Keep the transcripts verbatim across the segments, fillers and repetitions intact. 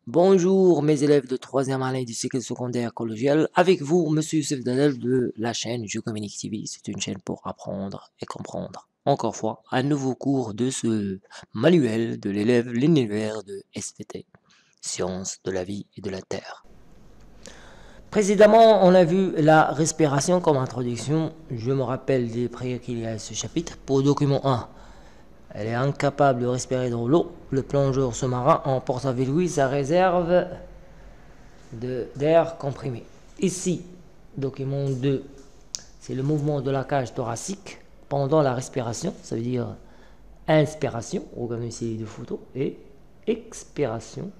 Bonjour mes élèves de troisième année du cycle secondaire collégial, avec vous Monsieur Youssef Dadel de la chaîne Je Communique T V, c'est une chaîne pour apprendre et comprendre. Encore fois, un nouveau cours de ce manuel de l'élève l'univers de S V T, Sciences de la vie et de la Terre. Précédemment, on a vu la respiration comme introduction. Je me rappelle des prières qu'il y a à ce chapitre. Pour document un, elle est incapable de respirer dans l'eau. Le plongeur sous-marin emporte avec lui sa réserve d'air comprimé. Ici, document deux, c'est le mouvement de la cage thoracique pendant la respiration. Ça veut dire inspiration, regardez ici de photos, et expiration.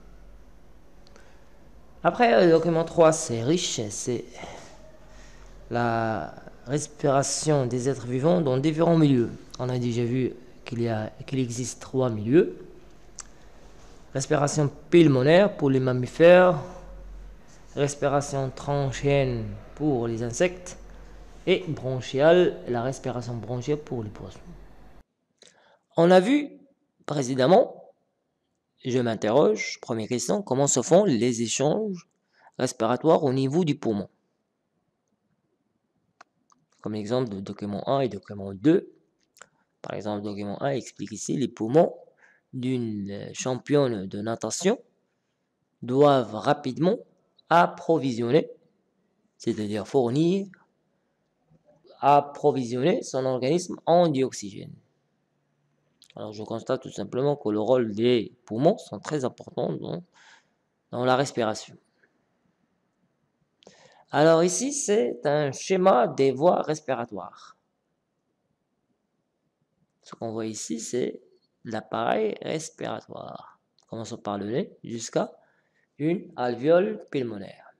Après, le document trois, c'est riche, c'est la respiration des êtres vivants dans différents milieux. On a déjà vu qu'il y a, qu'il existe trois milieux. Respiration pulmonaire pour les mammifères, respiration trachéenne pour les insectes et bronchiale, la respiration bronchiale pour les poissons. On a vu précédemment, je m'interroge, première question, comment se font les échanges respiratoires au niveau du poumon? Comme exemple de document un et document deux. Par exemple, document un explique ici les poumons d'une championne de natation doivent rapidement approvisionner, c'est-à-dire fournir, approvisionner son organisme en dioxygène. Alors je constate tout simplement que le rôle des poumons sont très importants dans, dans la respiration. Alors ici, c'est un schéma des voies respiratoires. Ce qu'on voit ici, c'est l'appareil respiratoire. Commençons par le nez jusqu'à une alvéole pulmonaire.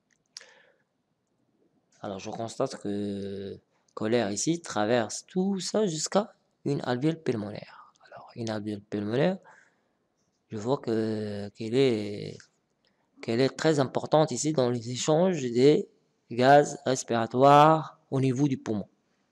Alors je constate que, que l'air ici traverse tout ça jusqu'à une alvéole pulmonaire. Alors une alvéole pulmonaire, je vois que qu'elle est qu'elle est très importante ici dans les échanges des gaz respiratoires au niveau du poumon.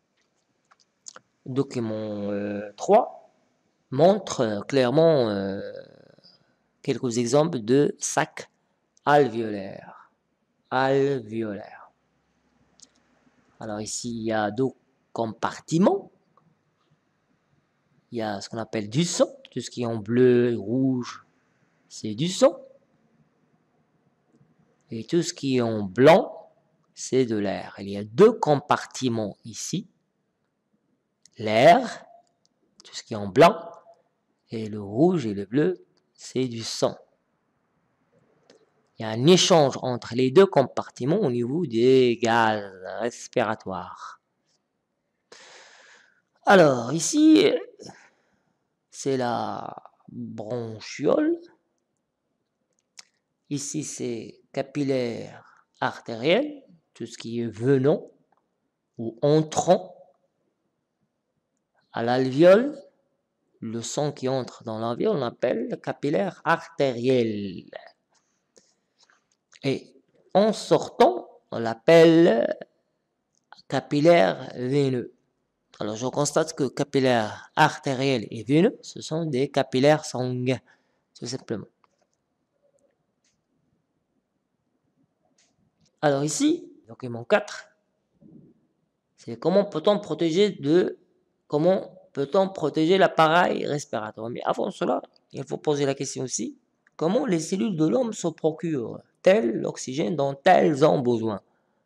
Document euh, trois montre euh, clairement euh, quelques exemples de sacs alvéolaires. Alvéolaires. Alors ici, il y a deux compartiments. Il y a ce qu'on appelle du sang. Tout ce qui est en bleu et rouge, c'est du sang. Et tout ce qui est en blanc, c'est de l'air. Il y a deux compartiments ici. L'air, tout ce qui est en blanc, et le rouge et le bleu, c'est du sang. Il y a un échange entre les deux compartiments au niveau des gaz respiratoires. Alors, ici, c'est la bronchiole. Ici, c'est capillaire artériel, tout ce qui est venant ou entrant à l'alvéole. Le sang qui entre dans l'alvéole, on appelle capillaire artériel. Et en sortant, on l'appelle capillaire veineux. Alors, je constate que capillaire artériel et veineux, ce sont des capillaires sanguins, tout simplement. Alors ici, document quatre, c'est comment peut-on protéger de comment peut-on protéger l'appareil respiratoire. Mais avant cela, il faut poser la question aussi, comment les cellules de l'homme se procurent-elles l'oxygène dont elles ont besoin?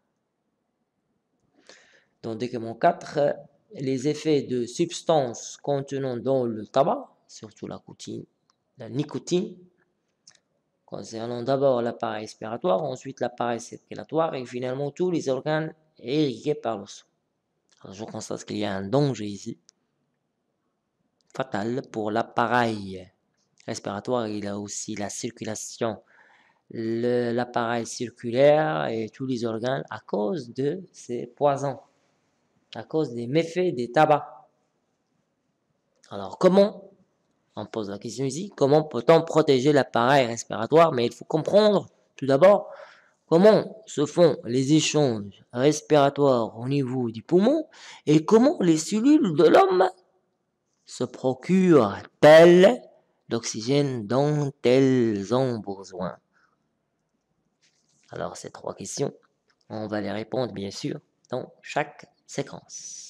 Dans document quatre, les effets de substances contenant dans le tabac, surtout la nicotine, la nicotine, concernant d'abord l'appareil respiratoire, ensuite l'appareil circulatoire et finalement tous les organes irrigués par le sang. Alors je constate qu'il y a un danger ici, fatal pour l'appareil respiratoire. Il y a aussi la circulation, l'appareil circulaire et tous les organes à cause de ces poisons, à cause des méfaits des tabacs. Alors comment, on pose la question ici, comment peut-on protéger l'appareil respiratoire? Mais il faut comprendre tout d'abord comment se font les échanges respiratoires au niveau du poumon et comment les cellules de l'homme se procurent-elles d'oxygène dont elles ont besoin? Alors, ces trois questions, on va les répondre bien sûr dans chaque séquence.